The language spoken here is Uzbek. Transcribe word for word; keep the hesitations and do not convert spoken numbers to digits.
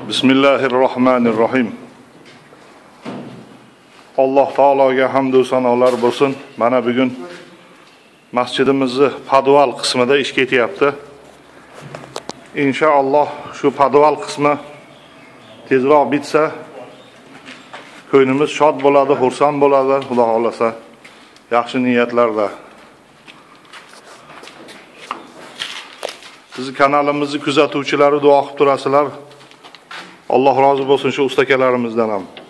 Bismillahirrohmanirrohim. Alloh taologa hamd va sanolar bo'lsin. Mana bugun masjidimizni podval qismida ish ketyapti. Inshaalloh shu podval qismi tezroq bitsa, ko'nglimiz shod bo'ladi, xursand bo'ladi, Xudo xolasa. Yaxshi niyatlarda. Siz kanalimizni kuzatuvchilari duo qilib turasizlar. Alloh rozi bo'lsin shu ustakalarimizdan ham.